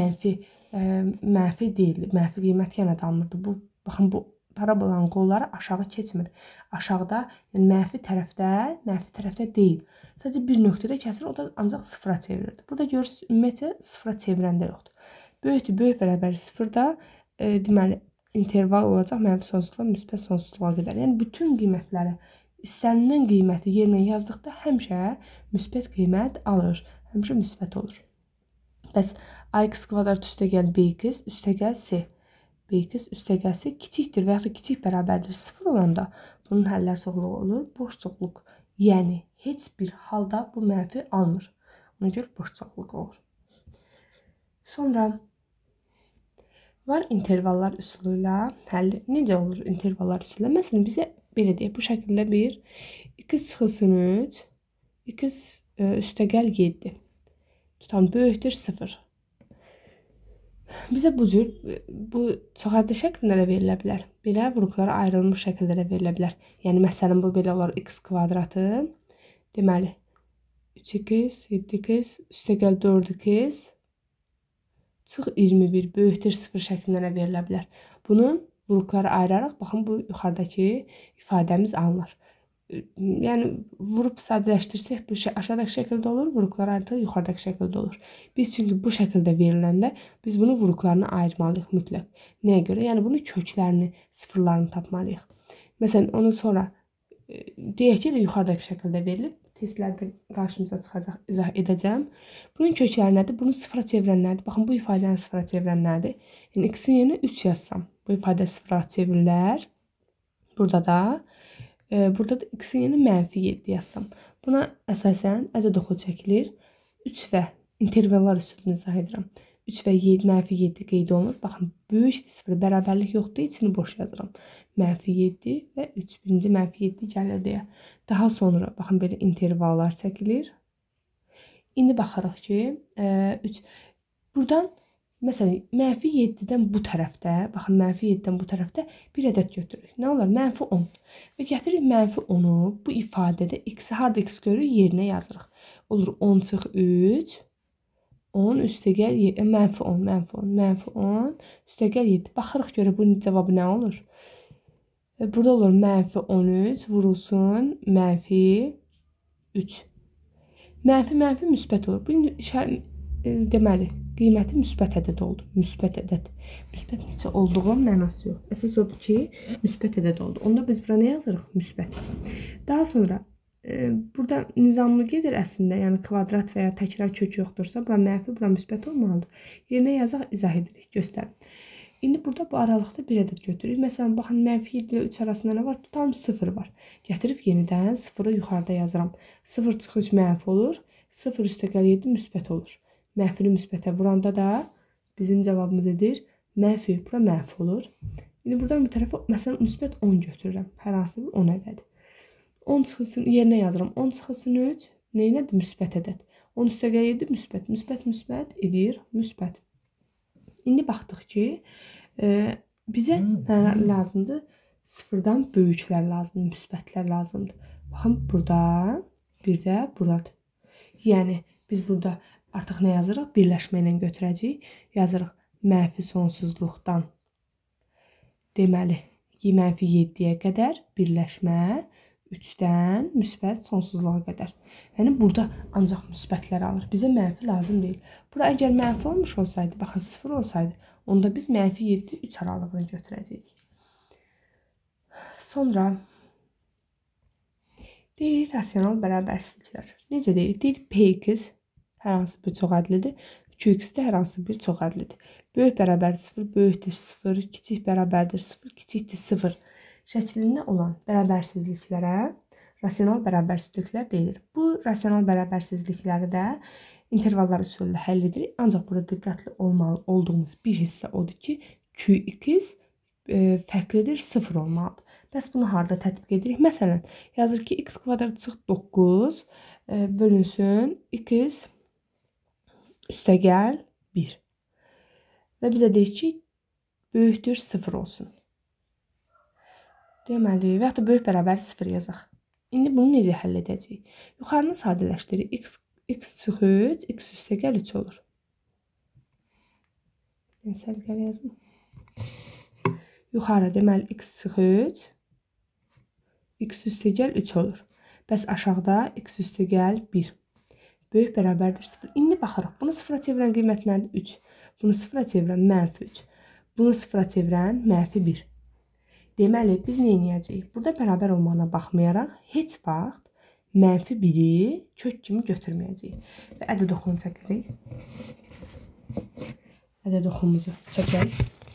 mənfi deyil. Mənfi qiymət yenə də alınırdı. Baxın, bu parabolanın qolları aşağı keçmir. Aşağıda, yəni mənfi tərəfdə deyil. Sadəcə bir nöqtədə kəsir, o da ancaq 0-a çevirirdi. Burada görürsünüz, ümumiyyətlə 0-a çevirəndə yoxdur. Böyükdür, böyük bərabər 0-da deməli, interval olacaq mənfi sonsuzluğa, müsbət sonsuzluğa qədər. Yəni, bütün qiymətləri, istənilən qiyməti yerinə yazdıqda həmişə müsbət qiymət alır. Həmişə müsbət olur. Bəs ax kvadrat üstəgəl bx üstəgəl c. Bx üstəgəl c kiçikdir və yaxud da kiçik bərabərdir 0 olanda bunun həllər çoxluğu olur, boş çoxluq. Yəni, heç bir halda bu mənfi almır. Ona görə boş çoxluq olur. Sonra var intervallar üsulu ilə həlli. Necə olur intervallar üsulu ilə? Məsələn, bizə belə deyək, bu şəkildə bir x çıxılsın 3, x üstəgəl 7. Tutalım, böyükdür 0. Bizə bu cür, bu çox əddi şəklində də verilə bilər. Belə vuruqlara ayrılmış şəkildə də verilə bilər. Yəni, məsələn, bu belə olar x kvadratı. Deməli, 3x, 7x, üstəgəl 4x, çıx 21, böyükdür 0 şəklində də verilə bilər. Bunun vuruqları ayıraraq, baxın, bu yuxarıdakı ifadəmiz alınır. Yəni, vurub sadələşdirsək, bu aşağıdakı şəkildə olur, vuruqları ayırdıq, yuxarıdakı şəkildə olur. Biz çünki bu şəkildə veriləndə, biz bunu vuruqlarını ayırmalıyıq mütləq. Nəyə görə? Yəni, bunun köklərini, sıfırlarını tapmalıyıq. Məsələn, onu sonra deyək ki, yuxarıdakı şəkildə verilib, testlərdə qarşımıza çıxacaq, izah edəcəm. Bunun kökləri nədir? Bunu sıfıra çevirən nədir? Baxın, bu ifadəni sıfıra çevirən nədir? Yəni, x-in yerinə 3 yazsam, bu ifadə sıfıra çevirilər. Burada da x-in yerinə mənfi 7 yazsam. Buna əsasən ədəd oxu çəkilir. 3 və intervallar üsulunu izah edirəm. 3 və mənfi 7 qeyd olunur. Baxın, böyük 0 bərabərlik yoxdur, içini boş yazıram. Mənfi 7 və 3. Birinci mənfi 7 gəlir deyə. Daha sonra, baxın, belə intervallar çəkilir. İndi baxarıq ki, 3. Buradan, məsələn, mənfi 7-dən bu tərəfdə, baxın, mənfi 7-dən bu tərəfdə bir ədəd götürürük. Nə olar? Mənfi 10. Və gətirik mənfi 10-u bu ifadədə x-i harada x görürük, yerinə yazırıq. Olur 10 çıx 3, 10 üstəgəl mənfi 10, mənfi 10, üstəgəl 7. Baxırıq görə bunun cavabı nə olur? Burada olur mənfi 13 vurulsun mənfi 3. Mənfi müsbət olur. Bunun deməli, qiyməti müsbət ədəd oldu. Müsbət ədəd. Müsbət necə olduğunun mənası yox. Əsas odur ki, müsbət ədəd oldu. Onda biz bura nə yazırıq? Müsbət. Daha sonra burada nizamlı gedir əslində. Yəni kvadrat və ya təkrar kök yoxdursa, bura mənfi, bura müsbət olmalıdır. Yerinə yazaq, izah edirik, göstərin. İndi burada bu aralıqda bir ədəd götürürük. Məsələn, baxın, mənfi 7 ilə 3 arasında nə var? Tutalım 0 var. Gətirib yenidən 0-ı yuxarıda yazıram. 0 çıx 3 mənfi olur. 0 üstəgəl 7 müsbət olur. Mənfini müsbətə vuranda da bizim cavabımız edir mənfi, bura mənfi olur. İndi buradan bir tərəfə, məsələn, müsbət 10 götürürəm. Hər hansı bir 10 ədəd. 10 çıxılsın, yerinə yazıram. 10 çıxılsın 3, neynədir? Müsbət ədəd. 10 üstəgəl 7 müsbət. Müsbət edir, müsbət. İndi baxdıq ki, bizə nə lazımdır? Sıfırdan böyüklər lazımdır, müsbətlər lazımdır. Baxın, burada, bir də buradır. Yəni, biz burada artıq nə yazırıq? Birləşmə ilə götürəcəyik. Yazırıq mənfi sonsuzluqdan, deməli, mənfi 7-yə qədər birləşmə, 3-dən müsbət sonsuzluğa qədər. Yəni, burada ancaq müsbətlər alır. Bizə mənfi lazım deyil. Bura əgər mənfi olmuş olsaydı, baxın, 0 olsaydı, onda biz mənfi 7, 3 aralığını götürəcəyik. Sonra deyirik rasional bərabərsizliklər. Necə deyirik? Deyirik Px hər hansı bir çox ədlidir. Qx də hər hansı bir çox ədlidir. Böyük bərabərdir 0, böyükdür 0, kiçik bərabərdir 0, kiçikdir 0 şəklində olan bərabərsizliklərə rasional bərabərsizliklər deyilir. Bu rasional bərabərsizlikləri də intervallar üsulu ilə həll edirik. Ancaq burada diqqətli olduğumuz bir hissə odur ki, Qx fərqlidir, 0 olmalıdır. Bəs bunu harda tətbiq edirik? Məsələn, yazır ki, x kvadrat çıx 9 bölünsün x üstəgəl 1. Və bizə deyir ki, böyükdür 0 olsun. Deməli, və ya da böyük bərabər 0 yazaq. İndi bunu necə həll edəcəyik? Yuxarını sadələşdirir. X çıx 3, x üstəgəl 3 olur. Səliqəli yazım. Yuxarı deməli x çıx 3, x üstəgəl 3 olur. Bəs aşağıda x üstəgəl 1. Böyük bərabərdir 0. İndi baxırıq. Bunu 0-a çevirən qiymət nədir? 3. Bunu 0-a çevirən -3. Bunu 0-a çevirən -1. Deməli, biz nə edəcəyik? Burada bərabər olmağına baxmayaraq, heç vaxt -1-i kök kimi götürməyəcəyik. Və ədəd oxunu çəkirik. Ədəd oxumuzu çəkək.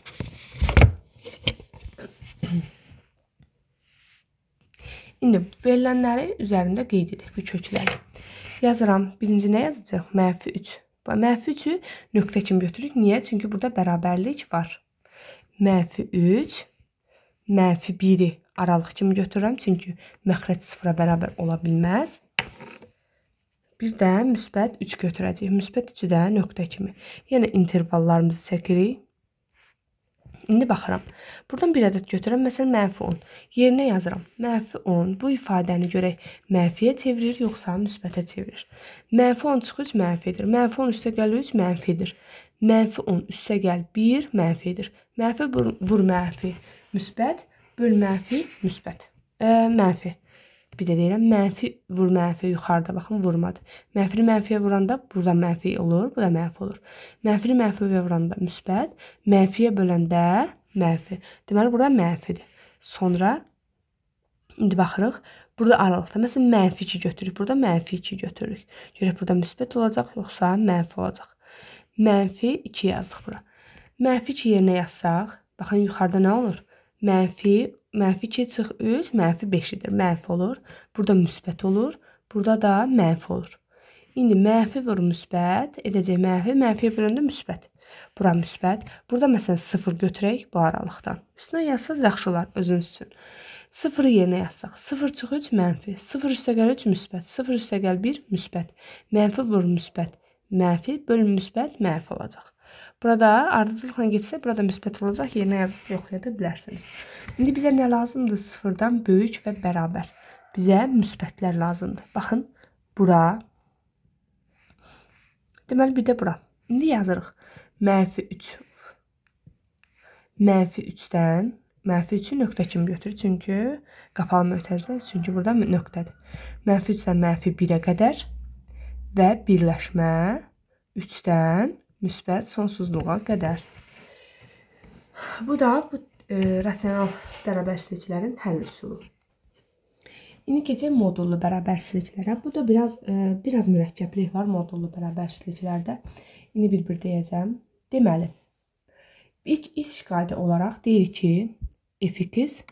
İndi verilənləri üzərində qeyd edək bu kökləri. Yazıram. Birinci nə yazacaq? -3. -3-ü nöqtə kimi götürürük. Niyə? Çünki burada bərabərlik var. -3 -1-i aralıq kimi götürürəm. Çünki məxrəc 0-a bərabər ola bilməz. Bir də müsbət 3 götürəcəyik. Müsbət 3-ü də nöqtə kimi. Yəni intervallarımızı çəkirik. İndi baxıram. Buradan bir ədəd götürürəm. Məsələn, -10. Yerinə yazıram. -10. Bu ifadəni görək mənfiyə çevirir, yoxsa müsbətə çevirir. -10 çıx 3 mənfidir. -10 üstəgəl 3 mənfidir. -10 üstəgəl 1 mənfidir. Mənfi vur mənfi. Müsbət böl mənfi müsbət. Mənfi. Bir də deyirəm, mənfi vur mənfi yuxarıda. Baxın, vurmadı. Mənfini mənfiyə vuranda burada mənfi olur, burada mənfi olur. Mənfini mənfiyə vuranda müsbət, mənfiyə böləndə mənfi. Deməli, burada mənfidir. Sonra, indi baxırıq, burada aralıqda. Məsələn, -2 götürürük, burada -2 götürürük. Görək, burada müsbət olacaq, yoxsa mənfi olacaq. -2 yazdıq bura. -2 yerinə yazsaq, baxın, yuxarıda nə olur? -2 çıx 3, -5-dir. Mənfi olur. Burada müsbət olur. Burada da mənfi olur. İndi mənfi vur müsbət. Edəcək mənfiyə böləndə müsbət. Bura müsbət. Burada məsələn 0 götürək bu aralıqdan. Üstünə yazsaq yaxşı olar özünüz üçün. 0-ı yerinə yazsaq. 0 çıx 3 mənfi. 0 üstəgəl 3 müsbət. 0 üstəgəl 1 müsbət. Mənfi vur müsbət. Mənfi böl müsbət mənfi olacaq. Burada ardıcılıqla getsə, burada müsbət olacaq. Yerinə yazıb yoxlaya da bilərsiniz. İndi bizə nə lazımdır? 0-dan böyük və bərabər. Bizə müsbətlər lazımdır. Baxın, bura. Deməli, bir də bura. İndi yazırıq. -3. -3-dən, -3-ü nöqtə kimi götürür. Çünki qapalı mötərizə, çünki burada nöqtədir. -3-dən -1-ə qədər və birləşmə 3-dən müsbət sonsuzluğa qədər. Bu da rasional bərabərsizliklərin həll üsulu. İndi keçək modullu bərabərsizliklərə. Bu da biraz mürəkkəblik var modullu bərabərsizliklərdə. İndi bir-bir deyəcəm. Deməli, ilk qayda olaraq deyir ki, f(x)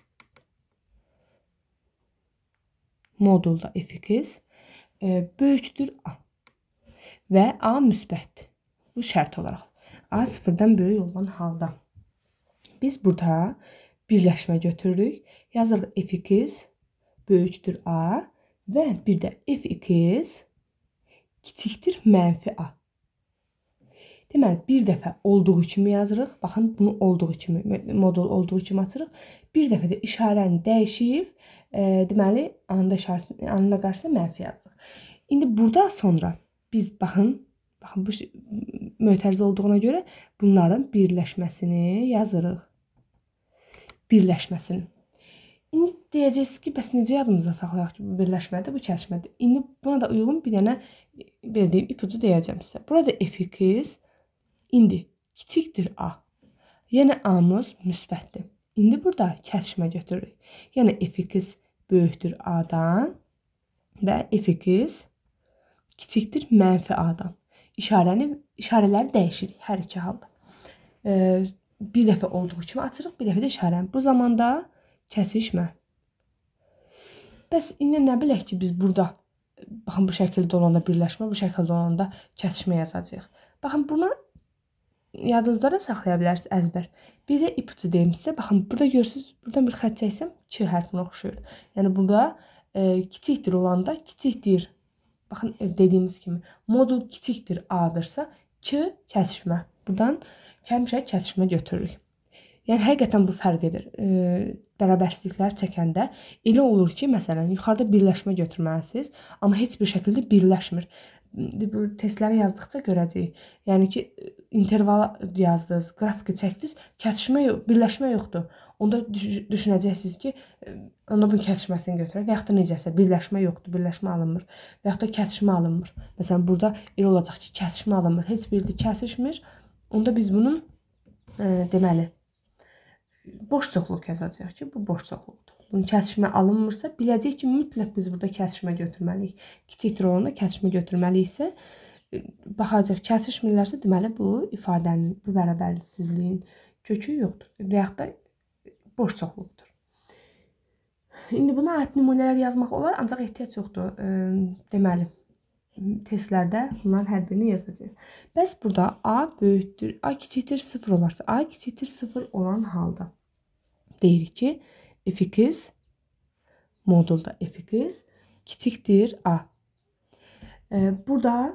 modulda f(x) böyükdür a və a müsbətdir. Bu şərt olaraq. A 0-dan böyük olan halda. Biz burada birləşmə götürürük. Yazırıq f(x) böyükdür a və bir də f(x) kiçikdir -a. Deməli, bir dəfə olduğu kimi yazırıq. Baxın, bunu olduğu kimi, modul olduğu kimi açırıq. Bir dəfə də işarəni dəyişib, deməli, anında qarşısında mənfi yazırıq. İndi burada sonra biz baxın, bu mötərizə olduğuna görə bunların birləşməsini yazırıq. Birləşməsini. İndi deyəcəksiniz ki, bəs necə yadımızda saxlayaq ki, bu birləşmədir, bu kəsişmədir. İndi buna da uyğun bir dənə ipucu deyəcəm sizə. Burada f(x) indi kiçikdir a. Yəni a-mız müsbətdir. İndi burada kəsişmə götürürük. Yəni f(x) böyükdür a-dan və f(x) kiçikdir -a-dan. İşarələri dəyişirik hər iki halda. Bir dəfə olduğu kimi açırıq, bir dəfə də işarəni. Bu zamanda kəsişmə. Bəs indi nə bilək ki, biz burada, baxın, bu şəkildə olanda birləşmə, bu şəkildə olanda kəsişmə yazacağıq. Baxın, buna yadınızda da saxlaya bilərsiniz əzbər. Bir də ipucu deyim sizə. Baxın, burada görürsünüz, buradan bir xətt çəksəm Q hərfinə oxşuyur. Yəni burada kiçikdir olanda kiçikdir. Baxın, dediyimiz kimi modul kiçikdir A-dırsa Q kəsişmə. Buradan həmişə kəsişmə götürürük. Yəni həqiqətən bu fərq edir. Bərabərsizliklər çəkəndə elə olur ki, məsələn, yuxarıda birləşmə götürməlisiniz, amma heç bir şəkildə birləşmir. Bu testləri yazdıqca görəcəyik. Yəni ki, interval yazdınız, qrafiki çəkdiniz, kəsişmə yox, birləşmə yoxdur. Onda düşünəcəksiniz ki, onda bunun kəsişməsini götürək və yaxud da necəsə birləşmə yoxdur, birləşmə alınmır və yaxud da kəsişmə alınmır. Məsələn, burada elə olacaq ki, kəsişmə alınmır, heç biri kəsişmir. Onda biz bunun deməli boş çoxluq yazacağıq ki, bu boş çoxluqdur. Bunun kəsişmə alınmırsa, biləcək ki, mütləq biz burada kəsişmə götürməliyik. Kiçikdir olanda kəsişmə götürməliyiksə, baxacaq, kəsişmirlərsə, deməli bu ifadənin, bu bərabərsizliyin kökü yoxdur və yaxud da boş çoxluqdur. İndi buna aid nümunələr yazmaq olar, ancaq ehtiyac yoxdur. Deməli, testlərdə bunların hər birini yazacağıq. Bəs burada A böyükdür, A kiçikdir 0 olarsa, A kiçikdir 0 olan halda deyirik ki, f(x) modulda f(x) kiçikdir A. Burada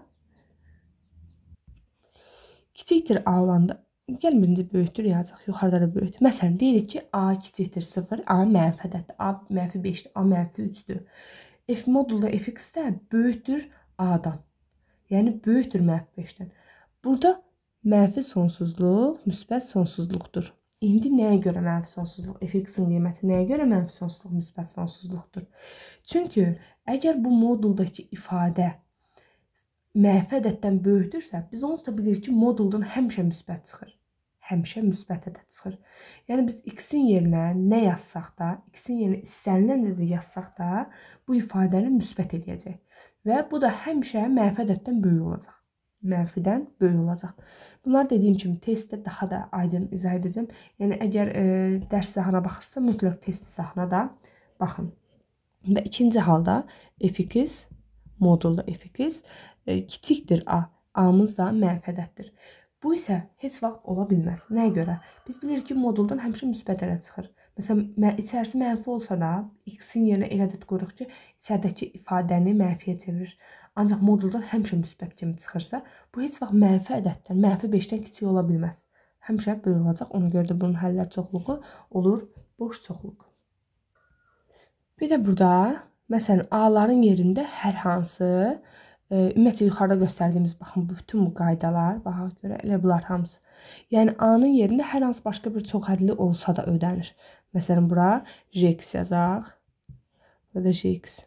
kiçikdir A olanda, gəlin birinci böyükdür yazacaq, yuxarıda da böyükdür. Məsələn, deyirik ki, A kiçikdir 0, A mənfi ədəddir, A mənfi 5-dir, A mənfi 3-dür. F modulda f(x) də böyükdür A-dan. Yəni, böyükdür mənfi 5-dən. Burada mənfi sonsuzluq, müsbət sonsuzluqdur. İndi nəyə görə mənfi sonsuzluq? f(x)in qiyməti nəyə görə mənfi sonsuzluq, müsbət sonsuzluqdur? Çünki əgər bu moduldakı ifadə mənfi ədəddən böyükdürsə, biz onsuz da bilirik ki, moduldan həmişə müsbət çıxır. Həmişə müsbət ədəd çıxır. Yəni, biz x-in yerinə nə yazsaq da, x-in yerinə istənilən ədədi yazsaq da, bu ifadəni müsbət edəcək. Və bu da həmişə mənfi ədəddən böyük olacaq. Mənfidən böyük olacaq. Bunlar dediyim kimi testdə daha da aydın izah edəcəm. Yəni, əgər dərs sahına baxırsa, mütləq test sahına da baxın. Və ikinci halda f(x) modulda f(x) kiçikdir A. A-mız da mənfi ədəddir. Bu isə heç vaxt ola bilməz. Nəyə görə? Biz bilirik ki, moduldan həmişə müsbət ədəd çıxır. Məsələn, içərisi mənfi olsa da, x-in yerinə elə ədəd qoyuruq ki, içəridəki ifadəni mənfiyə çevirir. Ancaq moduldan həmişə müsbət kimi çıxırsa, bu heç vaxt mənfi ədəddən, mənfi 5-dən kiçik ola bilməz. Həmişə böyük olacaq. Ona görə də bunun həllər çoxluğu olur boş çoxluq. Bir də burada, məsələn, A-ların yerində hər hansı, ümumiyyətlə yuxarıda göstərdiyimiz, baxın, bütün bu qaydalar, baxaq görə, elə bunlar hamısı. Yəni, A-nın yerində hər hansı başqa bir çoxhədli olsa da ödənir. Məsələn, bura jx yazaq, burada jx.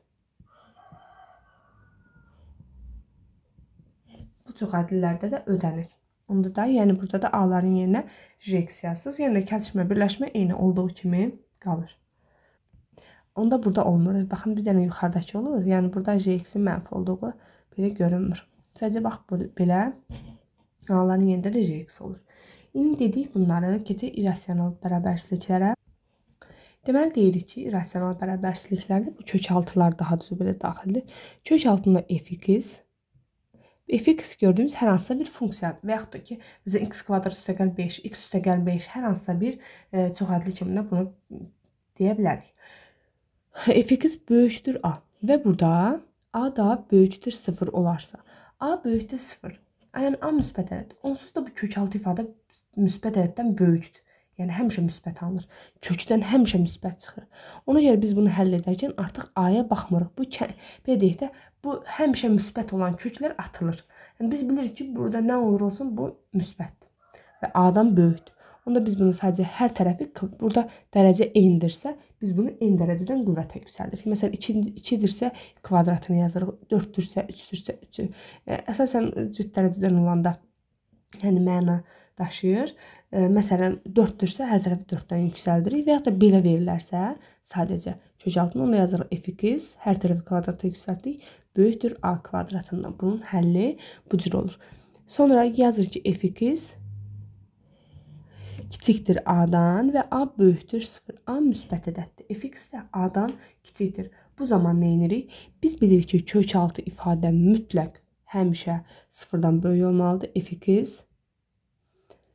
Bu çoxhədlilərdə də ödənir. Onda da, yəni burada da A-ların yerinə jx yazsınız. Yəni, kəsişmə, birləşmə eyni olduğu kimi qalır. Onda burada olmur. Baxın, bir dənə yuxarıdakı olur. Yəni, burada jx-in mənfi olduğu belə görünmür. Sadəcə, bax, belə A-ların yerində də jx olur. İndi dedik bunları, keçək irrasional bərabərsizliklərə. Deməli, deyirik ki, irrasional bərabərsizliklərdə bu kökaltılar daha düzü belə daxildir. Kök altında f(x), f(x) gördüyümüz hər hansısa bir funksiyadır. Və yaxud da ki, bizə x kvadrat üstəgəl 5, x üstəgəl 5 hər hansısa bir çoxhədli kimi də bunu deyə bilərik. f(x) böyükdür A və burada A da böyükdür 0 olarsa, A böyükdür 0. Yəni, A müsbət ədəd. Onsuz da bu kökaltı ifadə müsbət ədəddən böyükdür. Yəni, həmişə müsbət alınır. Kökdən həmişə müsbət çıxır. Ona görə biz bunu həll edərkən artıq A-ya baxmırıq. Bu, belə deyək də, bu həmişə müsbət olan köklər atılır. Yəni, biz bilirik ki, burada nə olur olsun, bu müsbətdir və A-dan böyükdür. Onda biz bunu sadəcə hər tərəfi, burada dərəcə eynidirsə, biz bunu eyni dərəcədən qüvvətə yüksəldirik. Məsələn, 2-dirsə kvadratını yazırıq, 4-dürsə, 3-dürsə 3-ü. Əsasən, cüt dərəcədən olanda yəni məna daşıyır. Məsələn, 4-dürsə hər tərəfi 4-dən yüksəldirik və yaxud da belə verilərsə, sadəcə kök altına onu yazırıq f(x), hər tərəfi kvadrata yüksəltdik, böyükdür A kvadratından. Bunun həlli bu cür olur. Sonra yazır ki, f(x) kiçikdir A-dan və A böyükdür 0. A müsbət ədəddir. f(x) də A-dan kiçikdir. Bu zaman nə edirik? Biz bilirik ki, kök altı ifadə mütləq həmişə 0-dan böyük olmalıdır. f(x)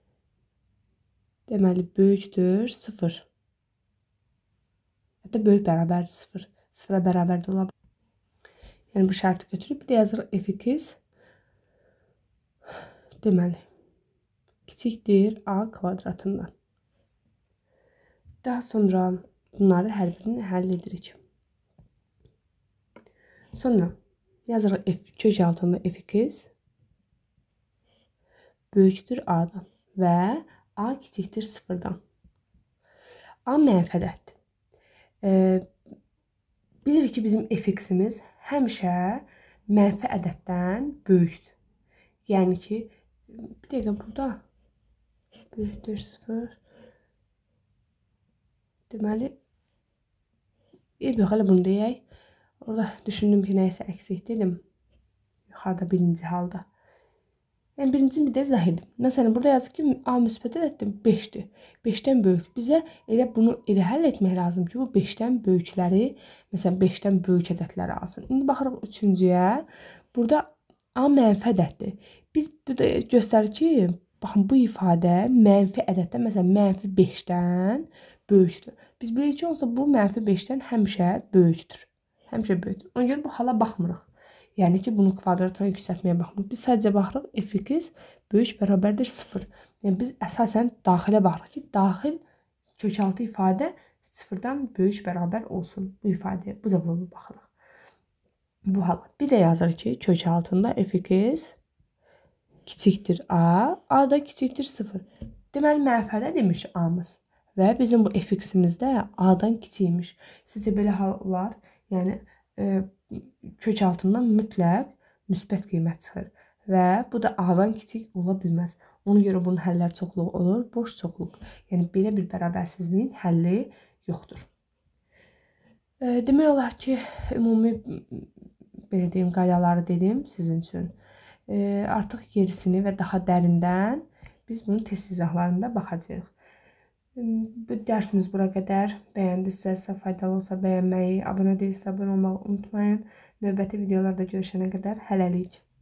Deməli, böyükdür 0. Hətta böyük bərabərdir 0. 0-a bərabər də ola bilər. Yəni, bu şərti götürüb, bir də yazırıq f(x). Deməli, kiçikdir a kvadratından. Daha sonra bunları hər birini həll edirik. Sonra yazırıq f kök altında f(x) böyükdür a-dan və a kiçikdir 0-dan. A mənfi ədəddir. Bilirik ki, bizim f(x)imiz həmişə mənfi ədəddən böyükdür. Yəni ki, bir dəqiqə burada böyükdür 0. Deməli, yox, hələ bunu deyək. Orada düşündüm ki, nəyəsə əksik dedim. Yuxarıda birinci halda. Yəni, birincini bir də izah edim. Məsələn, burada yazır ki, a müsbət ədəddir 5-dir. 5-dən böyükdür. Bizə elə bunu elə həll etmək lazım ki, bu 5-dən böyükləri, məsələn, 5-dən böyük ədədləri alsın. İndi baxırıq 3-cüyə. Burada a mənfi ədəddir. Biz burada göstərir ki, baxın, bu ifadə mənfi ədəddən, məsələn, mənfi 5-dən böyükdür. Biz bilirik ki, olsa bu mənfi 5-dən həmişə böyükdür. Həmişə böyükdür. Ona görə bu hala baxmırıq. Yəni ki, bunu kvadratına yüksəltməyə baxmırıq. Biz sadəcə baxırıq, f(x) böyük bərabərdir 0. Yəni, biz əsasən daxilə baxırıq ki, daxil kökaltı ifadə 0-dan böyük bərabər olsun bu ifadəyə. Bu cavabı baxırıq. Bu hala. Bir də yazırıq ki, kök altında f(x) kiçikdir a, a da kiçikdir 0. Deməli, mənfədə demiş a-mız. Və bizim bu f(x)imiz də a-dan kiçikmiş. Sizcə belə hal olar? Yəni, kök altından mütləq müsbət qiymət çıxır. Və bu da a-dan kiçik ola bilməz. Ona görə bunun həlləri çoxluq olur, boş çoxluq. Yəni, belə bir bərabərsizliyin həlli yoxdur. Demək olar ki, ümumi belə deyim, qaydaları dedim sizin üçün. Artıq gerisini və daha dərindən biz bunun test izahlarında baxacağıq. Bu dərsimiz bura qədər. Bəyəndinizsə, faydalı olsa bəyənməyi, abunə deyilsə, abunə olmağı unutmayın. Növbəti videolarda görüşənə qədər hələlik.